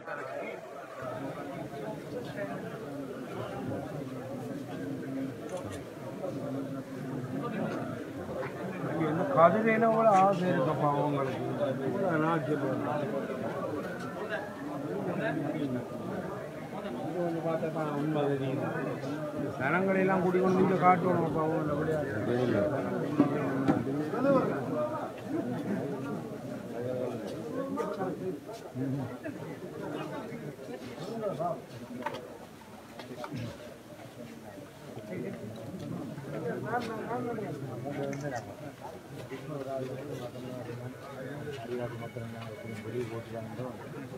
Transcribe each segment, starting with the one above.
கதிரையில கூட ஆசை இருக்கப்பா அவங்களுக்கு பார்த்தா உண்மை தெரியும் ஜனங்களெல்லாம் கூட்டி கொண்டு இங்கே காட்டுவோம் அப்பா அவங்க விளையாட்டு வெளியே போட்டுறாங்க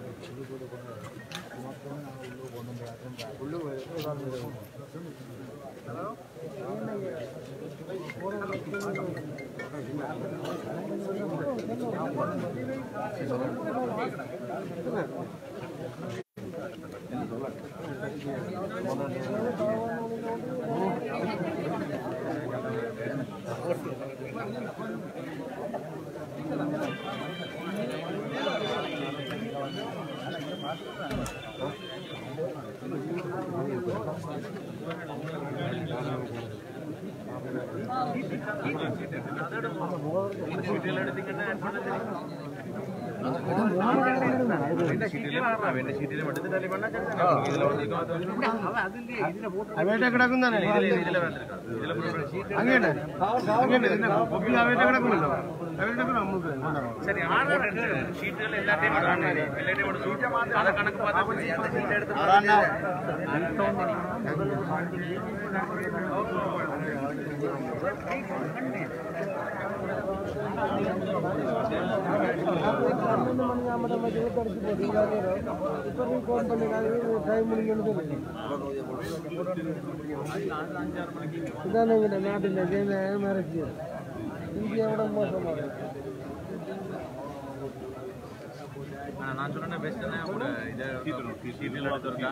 நான் சொன்ன பெஸ்ட் கூட இதை சீட்டில் எடுத்துருக்கா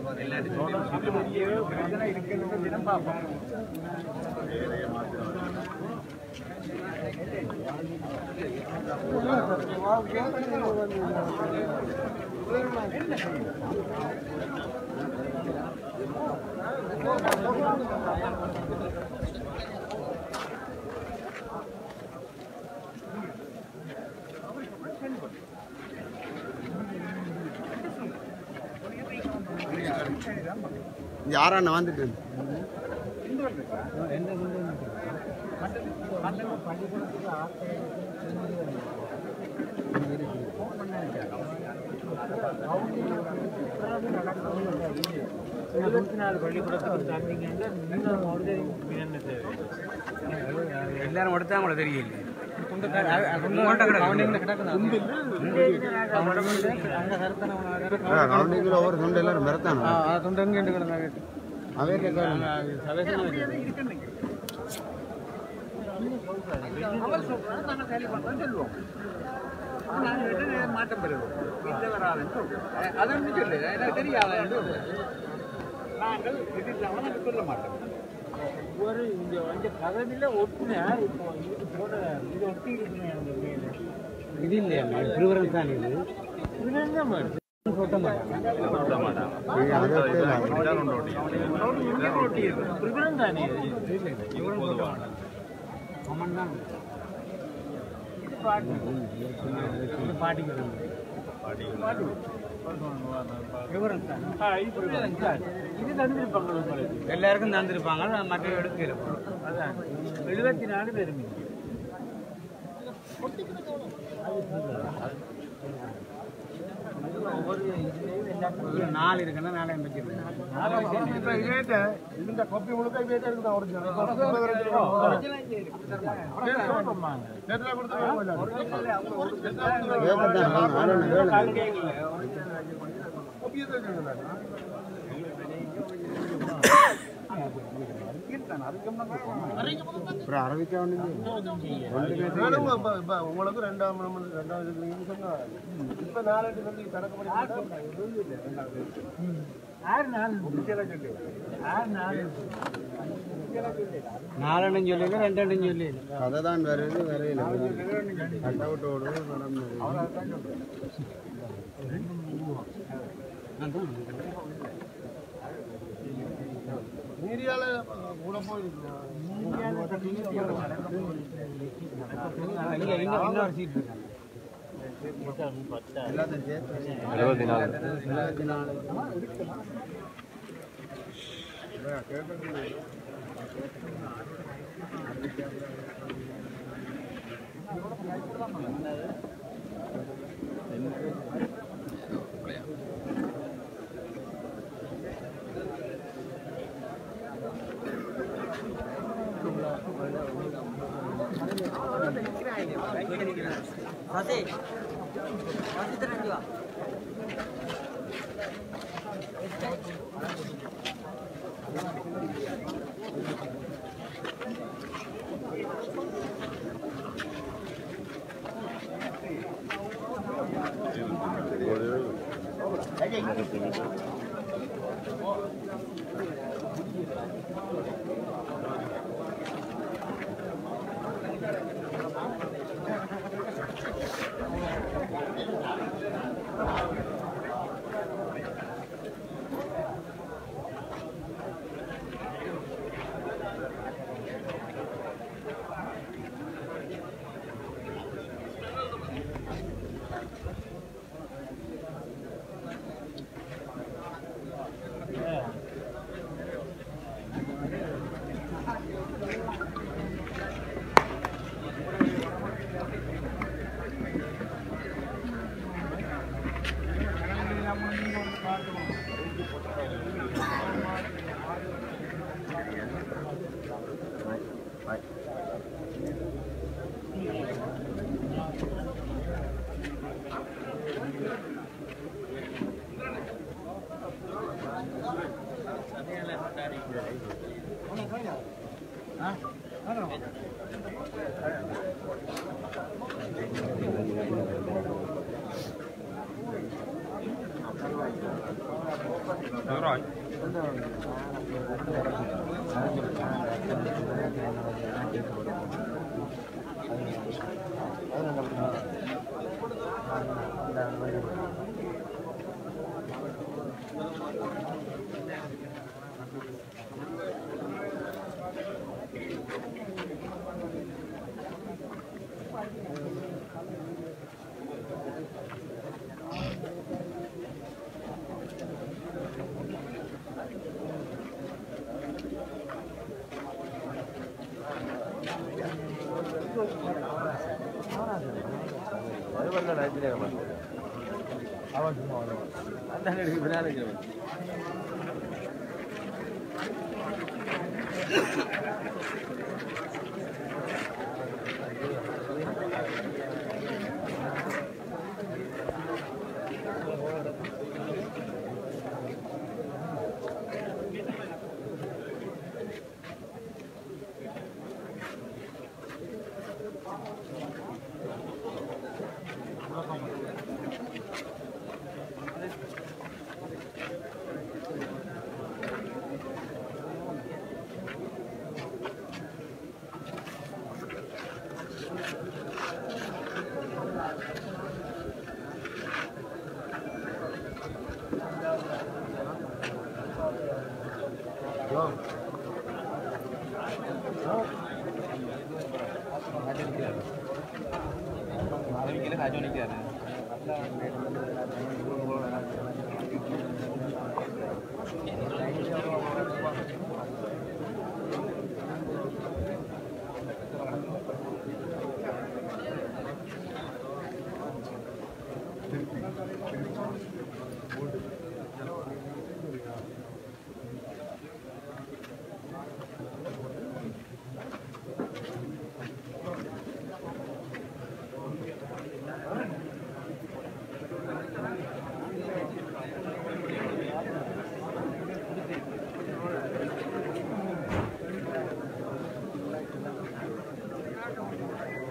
எல்லாத்தையும் பார்ப்போம் யாரண்ணா வந்துட்டு எல்லாரும் எடுத்தாங்களோ தெரியல ஒவ்வொரு துண்டு எல்லாரும் மிரத்தானோ மாற்றம் பெறுவோம் அதன்னு சொல்லு எனக்கு தெரியாது நாங்கள் சொல்ல மாட்டோம் ஒரு இந்த கதவில ஒட்டுன இப்போ இது போட இது ஒட்டி இது இல்லையா ப்ரிவரன்ஸ் தான் இது எல்லாருக்கும் தந்திருப்பாங்க மற்ற எடுக்கல அதான் 74 பேருமே நாலு இருக்குன்னா 4 இந்த கொப்பி முழுக்க உங்களுக்கு ரெண்டாவது இப்ப 4 சொல்லி கணக்கு நாலு சொல்லி 2 சொல்லி அதான் வருது வரையில கட் அவுட் ஓடுது மீடியால கூட போயிருக்கு இன்னொரு சீட் இருக்கு எல்லாத்தையும் சேர்த்து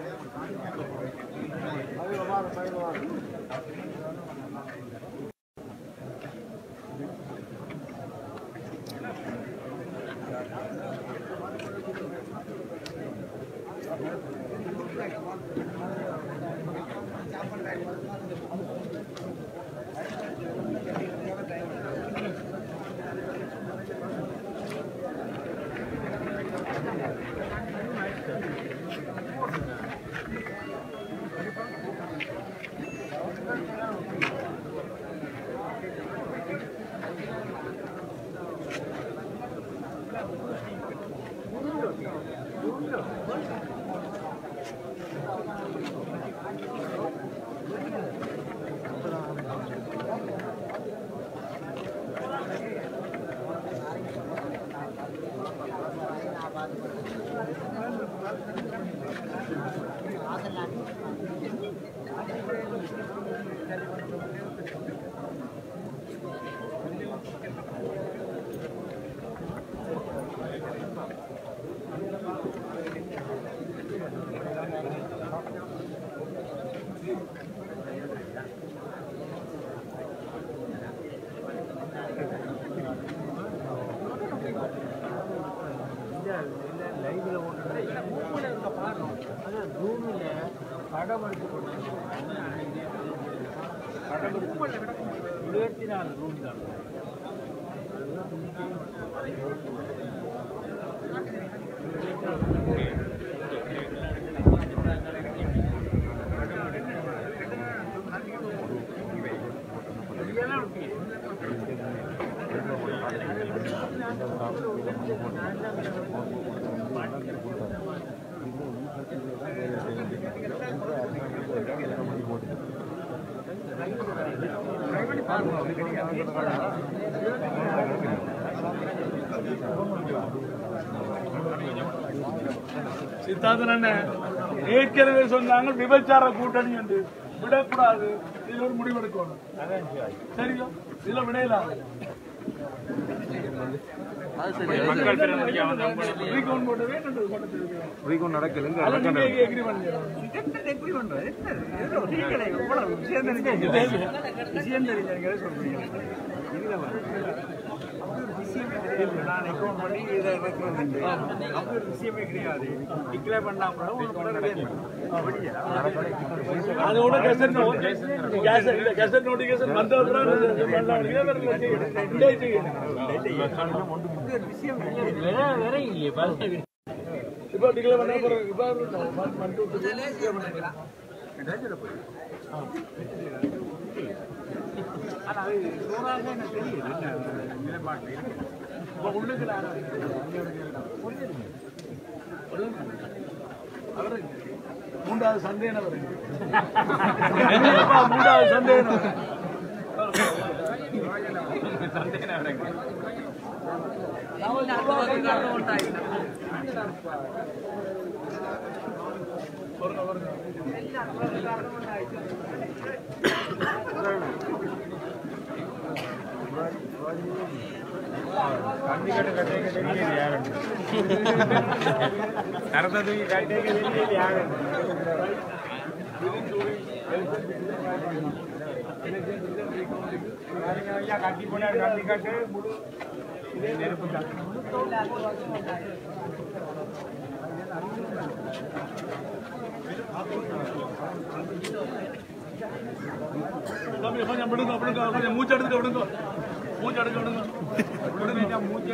5 சித்தாந்தன் ஏற்கனவே சொன்னாங்க விபச்சார கூட்டணி என்று விடக்கூடாது. இதுல ஒரு முடிவெடுக்கணும். சரியா? இதுல விடையலாம். அதோட கெசட் நோட்டிபிகேஷன் வந்த இப்ப டிக்ளேர் பண்ண மூன்றாவது சந்தேகம் மூன்றாவது சந்தேகம் கட்டி போனார் கட்டி கட்டு நெருப்பு கொஞ்சம் விடுங்க விடுங்க கொஞ்சம் மூச்செடுக்க விடுங்க மூச்செடுக்க விடுங்க விடுங்க மூச்சு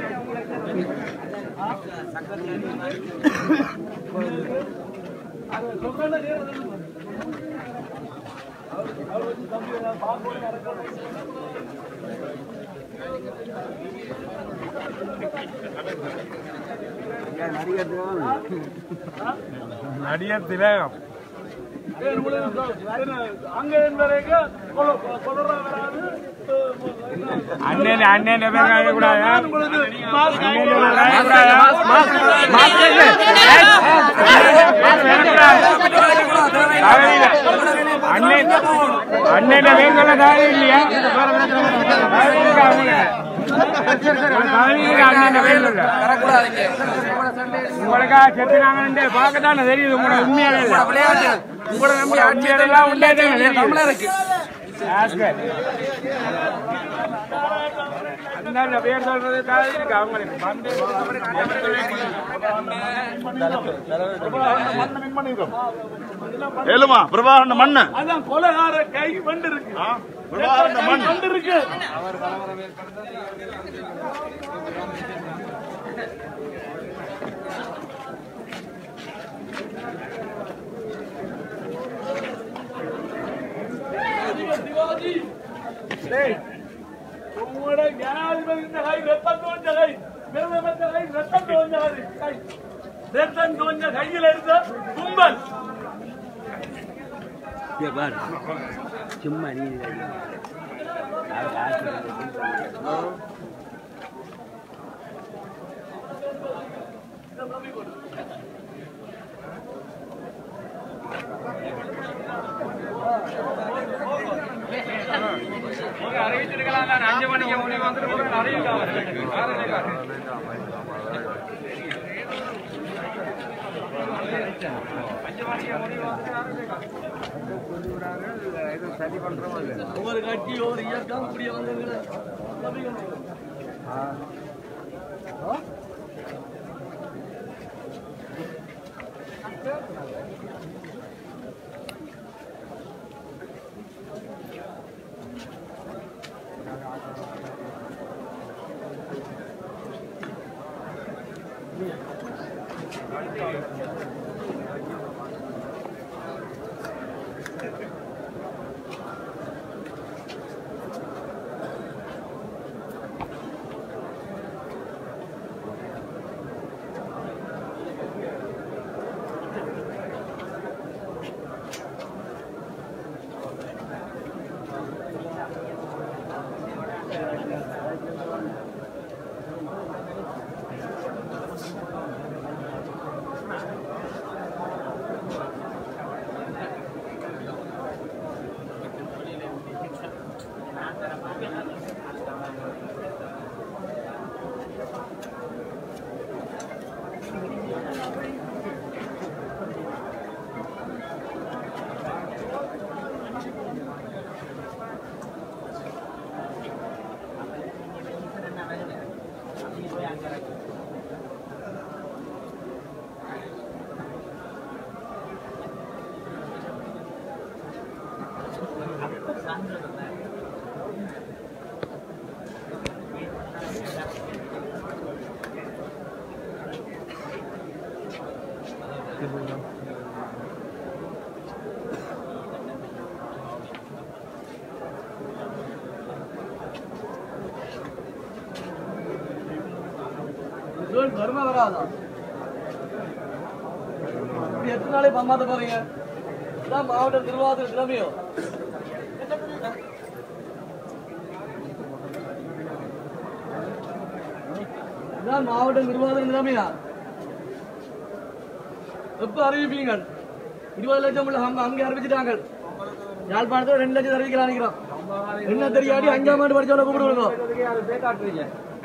நடிகர் திலகம் அங்க அண்ணன் அண்ணன் கூடாது அண்ணன் அண்ணன் வேங்கல தாரி இல்லையா உங்களுக்கா செத்துனாங்க பார்க்கத்தானே தெரியுது உங்களோட உண்மையாலே உங்களோட உண்மையெல்லாம் உண்டே இருக்கு அந்த பேர் சொல்றது இருக்கு அவங்களுக்கு ஏழுமா பிரபாகரன் மண்ணு அதான் கொலைகார கை வண்டு இருக்கு பிரபாகரன் மண் வண்டு இருக்கு உங்களோட ஜனாதிபதி கை ரத்தம் தோன்ற கை பிரதமர் கை ரத்தம் தோன்ற கை ரத்தம் தோன்ற கையில் இருந்த கும்பல் சும்மா நீ அறிவிச்சிருக்கலாம் 5 மணிக்கு முடிவு வந்துட்டு அறிவிக்கலாம் ஒவ்வொரு கட்சி ஒவ்வொரு இயக்கம் இப்படியே வந்தவங்க வருமா வராதா எத்தனை நாளே பம்மாத்த போறீங்க இதான் மாவட்ட நிர்வாகத்தில் நிலைமையோ இதான் மாவட்ட நிர்வாக நிலைமையா எப்ப அறிவிப்பீங்க 20 லட்சம் உள்ள அங்கே அறிவிச்சுட்டாங்க யாழ்ப்பாணத்தில் 2 லட்சம் அறிவிக்கலாம் நினைக்கிறோம் என்ன தெரியாடி 5ஆம் ஆண்டு படிச்சவங்க கூப்பிடுவோம்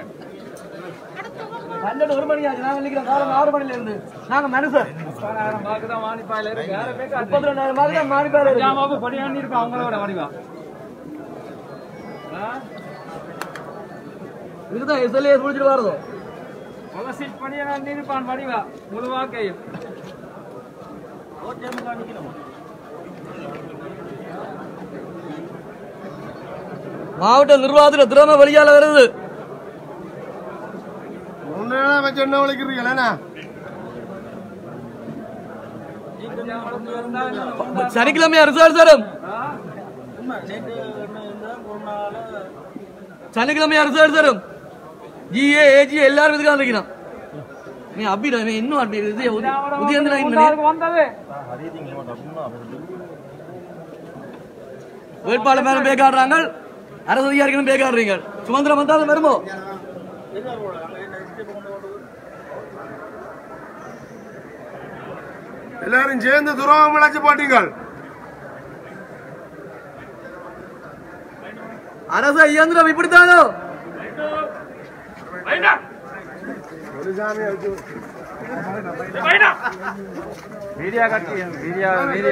12 மணி ஆச்சு நாங்க நினைக்கிறோம் காலம் 6 மணில இருந்து நாங்க மனுஷன் 32,000 மார்க் தான் மானிப்பாயில இருக்கு படியாண்டி இருப்போம் அவங்களோட வடிவா இதுதான் எஸ்எல்ஏ முடிச்சுட்டு வரதோ சீட் படியாண்டி இருப்பான் வடிவா முழுவாக்கையும் மாவட்ட நிர்வாகத்தில் திறமை வெளியால வருது என்ன உழைக்கிறீங்களா சனிக்கிழமையா ரிசல்ட் தரும் சனிக்கிழமையா ரிசல்ட் தரும் ஜிஏ ஏஜி எல்லாரும் இதுக்காக இருக்கணும் நீ அப்படி இன்னும் வேட்பாளர் மேலும் பேக்காடுறாங்க அரசு அதிகாரிகளும் பேக்காடுறீங்க சுதந்திரம் வந்தாலும் வருமோ எல்லாரும் சேர்ந்து துரோகம் விளைச்சு போட்டீங்கள் அரசு இயந்திரம் இப்படித்தானோ மீடியா கட்சி மீடியா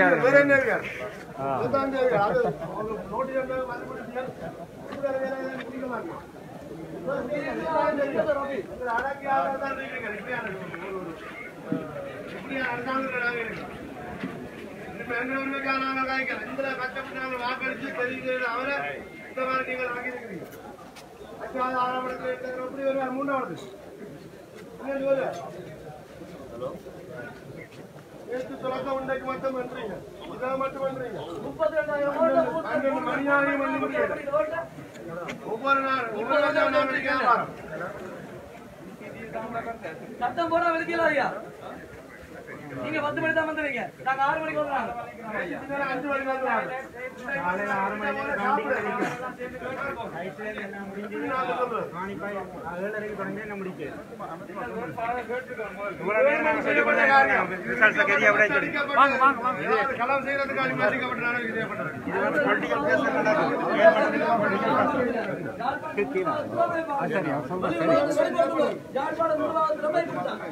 வாக்களிச்சு தெரிவிக்கிறது அவரை இந்த மாதிரி நீங்கள் வாங்கியிருக்கிறீங்க 6ஆம் எப்படி வருவார் 3ஆவது நேற்று தொடக்க உண்டைக்கு மட்டும் பண்றீங்க இதை மட்டும் பண்றீங்க 32,000 மணியாரையும் பண்ணி முடியாது ஒவ்வொரு சத்தம் போட வெளிக்கலாம் ஐயா நீங்க 10 மணி தான் வந்துறீங்க. நாங்க 6 மணிக்கு வந்துறாங்க. 5 மணிக்கு வந்துறாங்க. காலையில 6 மணிக்கு நாங்க சொல்றோம். மாணிப்பாய் 7:30க்கு தொடங்கி என்ன முடிக்க. இவ்வளவு நேரம் நாங்க சொல்லி கொடுத்த காரியம். ரிசல்ட்ஸ் கெரியா விட சொல்லி. வாங்க வாங்க வாங்க. இது கலாம் செய்யறதுக்கு அனுமதிக்கப்பட்டனால இதே பண்றாங்க. இது வந்து பொலிட்டிக்கல் கேஸ் நடக்குது. சரி சொல்றேன் சரி. யாழ்ப்பாணம் நிர்வாகத்துல போய் கொடுத்தாங்க.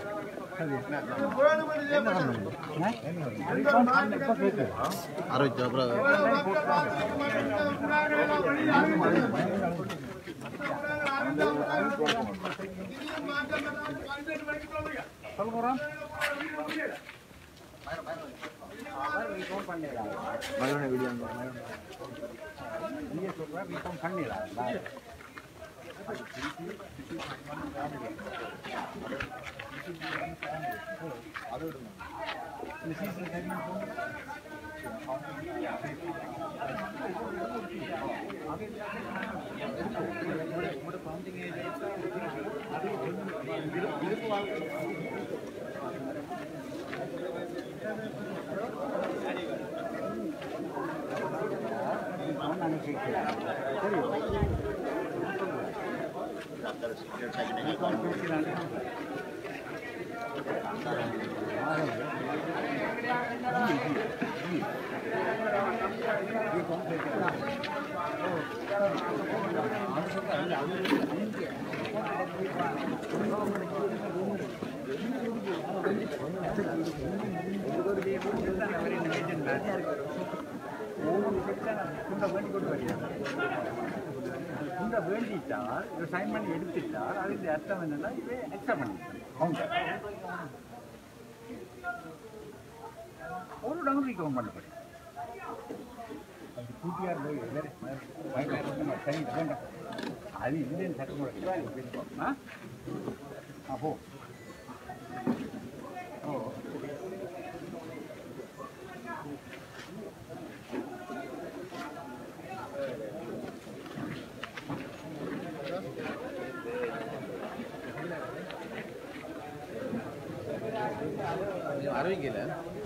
இந்த வேண்டிட்டால் இதை சைன் பண்ணி எடுத்துட்டால் அதுக்கு அர்த்தம் என்னன்னா இதை அக்செப்ட் பண்ணி அவங்க ஒரு டவுன் ரிகவர் பண்ணப்படி கூட்டியார் போய் சரி வேண்டாம் அது இந்தியன் சட்டமுறை அப்போ அறிவிக்கல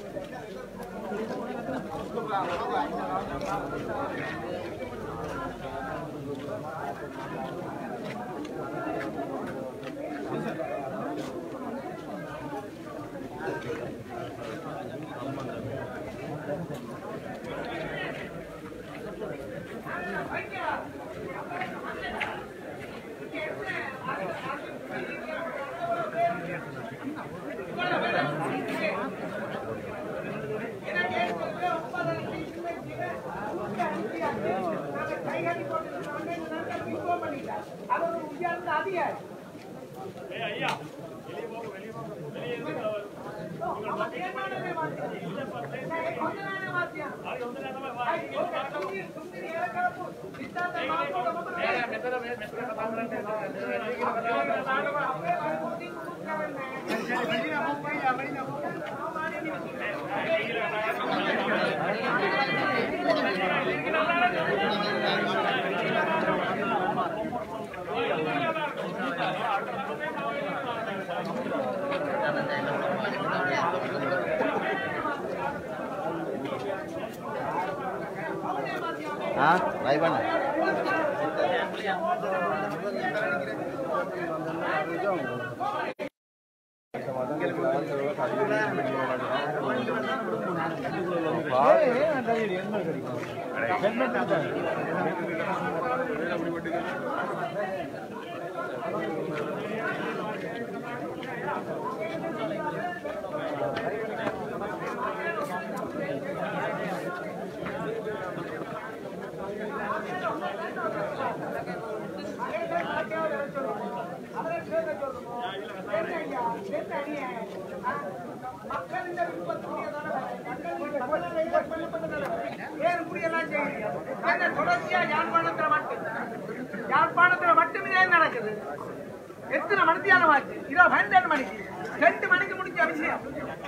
Raiwan. யாழ்ப்பாணத்துல மட்டுமே நடக்குது. எத்தனை மணித்தியானமாச்சு? 12 மணிக்கு 2 மணிக்கு முடிஞ்ச விஷயம்.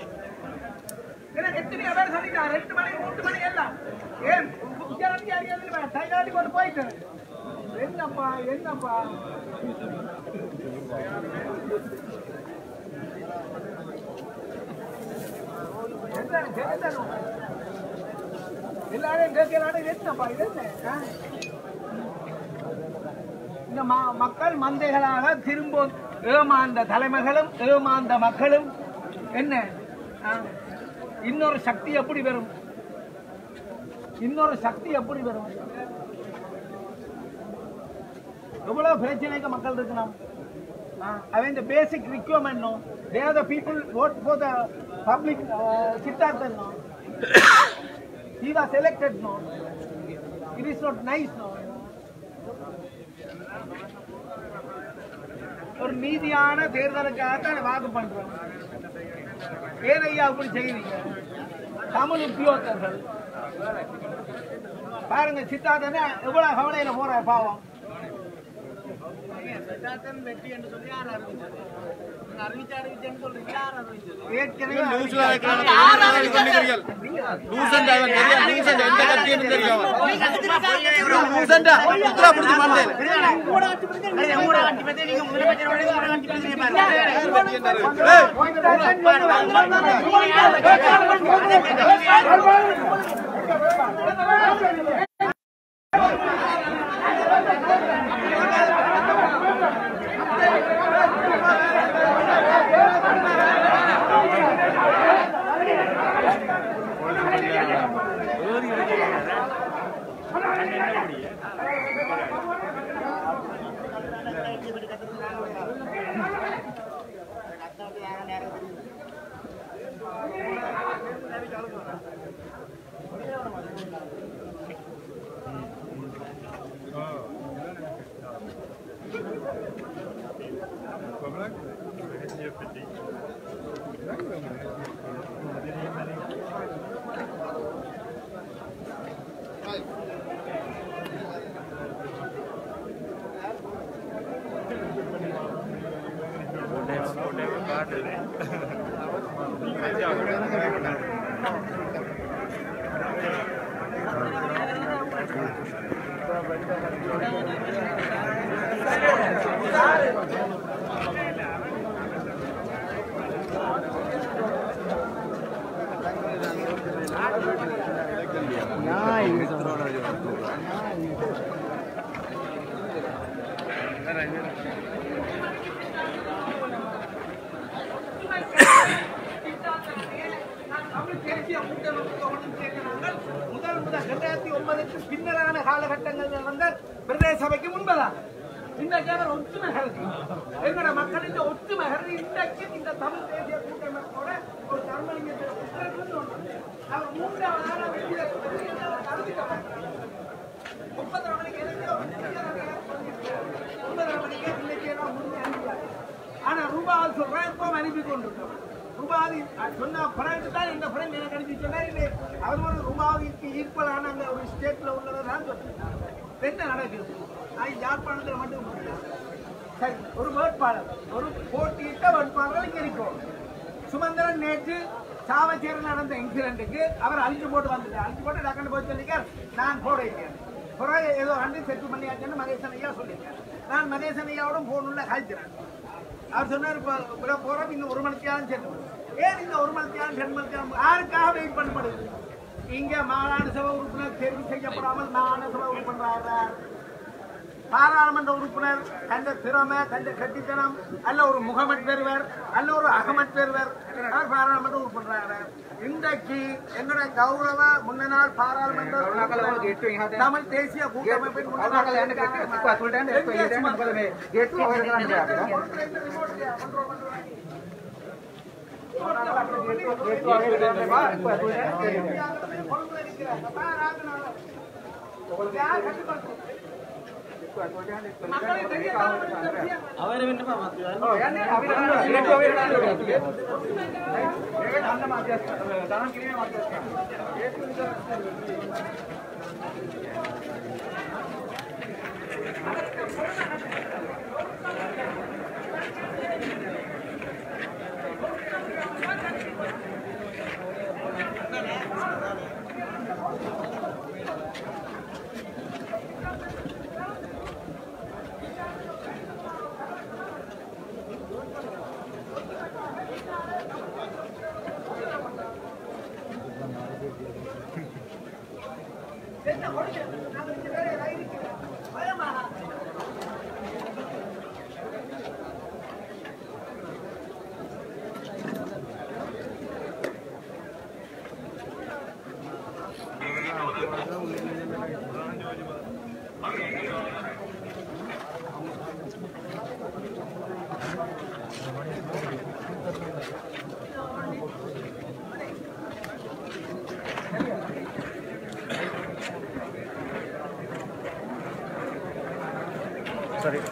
எத்தனை பேர் சொல்லிட்டாங்க 2 மணி 3 மணி எல்லாம் ஏன் டைலாட்டி கொண்டு போயிட்டு என்னப்பா என்னப்பா எல்லாரும் கேட்கலாம் என்னப்பா இது என்ன இந்த மக்கள் மந்தைகளாக திரும்ப ஏமாந்த தலைமைகளும் ஏமாந்த மக்களும் என்ன இன்னொரு சக்தி எப்படி வரும் இன்னொரு சக்தி எப்படி வரும் எவ்வளவு பிரச்சனைக்கு மக்கள் இருக்கணும் அவன் the basic requirement no they are the people vote for the public Siddhartha no he was elected no it is not nice no ஒரு நீதியான தேர்தலுக்காக வாக்கு பண்றோம் ஏன் ஐயா அப்படி செய்வீங்க தமிழ் உத்தியோகத்தர்கள் பாருங்க சித்தார்த்தனை எவ்வளவு கவலையில போற பாவம் பின்னரான காலகட்டங்கள் நடந்த பிரதேச சபைக்கு முன்பதான் இன்றைக்கு அவர் ஒற்றுமை கருதி எங்களோட மக்களின் ஒற்றுமை கருதி இன்றைக்கு இந்த தமிழ் தேசிய கூட்டமைப்போட ஒரு தர்மலிங்கத்தை அவர் மூன்றாவது ஆனா ரூபாய் சொல்றேன் இப்போ அனுப்பி கொண்டிருக்கோம் ரூபாய் சொன்ன பிறகு தான் இந்த பிறகு எனக்கு அனுப்பி சொன்னார் அவர் ஒரு ரூபாய்க்கு ஈக்குவலான அந்த ஒரு ஸ்டேட்ல உள்ளதை தான் சொல்றேன் என்ன நடக்குது யாழ்ப்பாணத்தில் மட்டும் சரி ஒரு வேட்பாளர் ஒரு போட்டியிட்ட வேட்பாளர் இங்க இருக்கும் சுமந்திரன் நேற்று சாவச்சேரியில் நடந்த இன்சிடென்ட்டுக்கு அவர் அழிச்சு போட்டு வந்துட்டார் அழிச்சு போட்டு டக்குன்னு போய் சொல்லிக்கார் நான் போட இருக்கேன் பிறகு ஏதோ அன்று செட்டில் பண்ணியாச்சுன்னு மகேசன் ஐயா சொல்லியிருக்கேன் நான் மகேசன் ஐயாவோட போனுள்ள காய்ச்சிறேன் அவர் சொன்னார் இப்போ போறோம் இன்னும் ஒரு மணித்தியாலும் சென்று ஏன் இந்த ஒரு மணித்தியாலும் 2 மணித்தியாலும் யாருக்காக வெயிட் பண்ணப்படுது இங்க மாகாண சபை உறுப்பினர் தேர்வு செய்யப்படாமல் மாகாண சபை உறுப்பினர் பாராளுமன்ற உறுப்பினர் தந்த திறமை தந்த கட்டித்தனம் அல்ல ஒரு முகமட் பெறுவர் அல்ல ஒரு அகமட் பெறுவர் பாராளுமன்ற உறுப்பினர் இன்றைக்கு எங்களுடைய கௌரவ முன்ன நாள் பாராளுமன்ற தமிழ் தேசிய கூட்டமைப்பின் சரி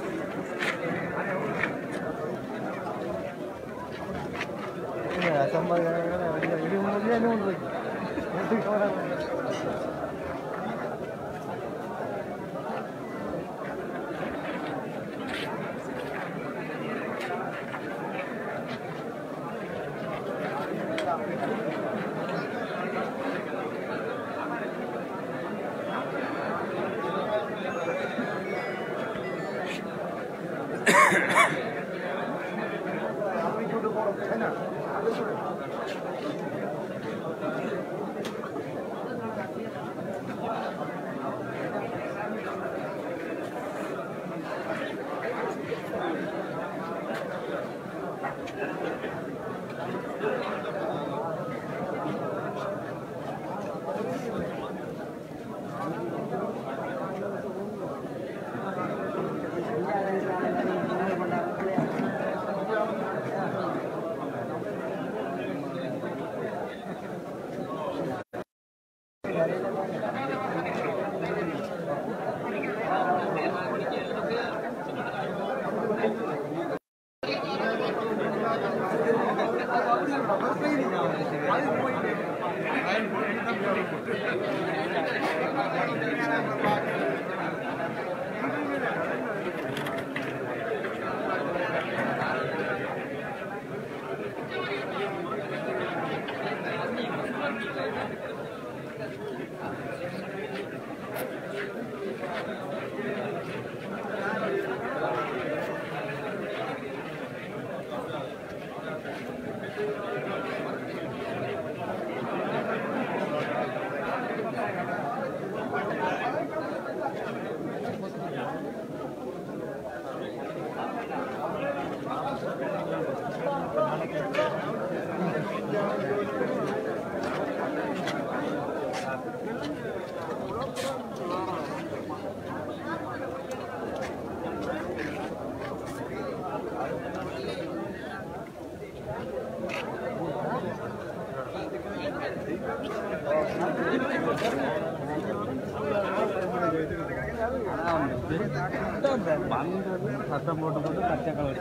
சத்தம் போட்டு போட்டு பச்சை கலர்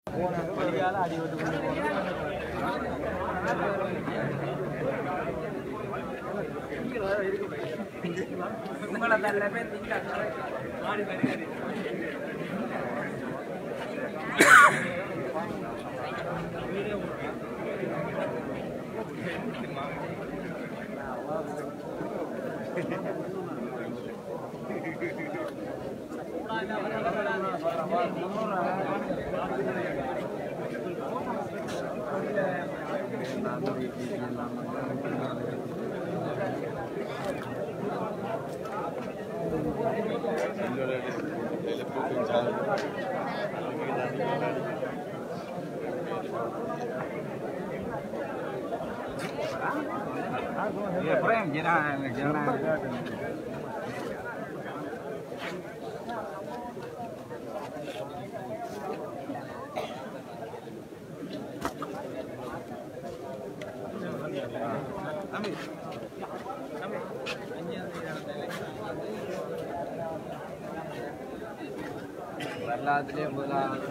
அடி விட்டு உங்களை நல்ல பேர் மாறி வருகிறது வரலாற்றிலே முதலாவது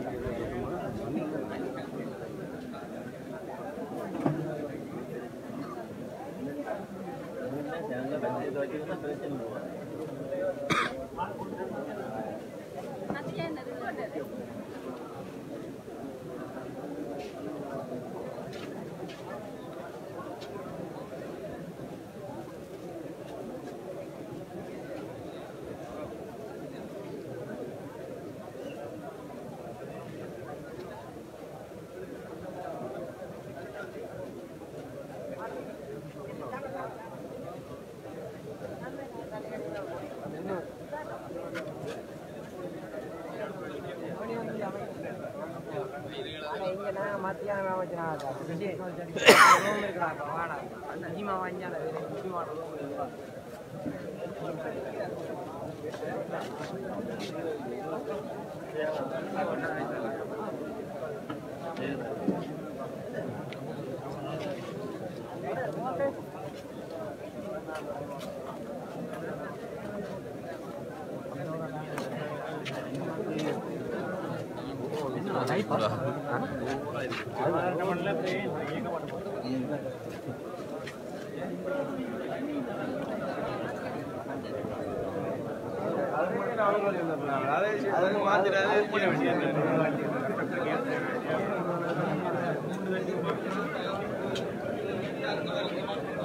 மத்தியானம் மாத்திராது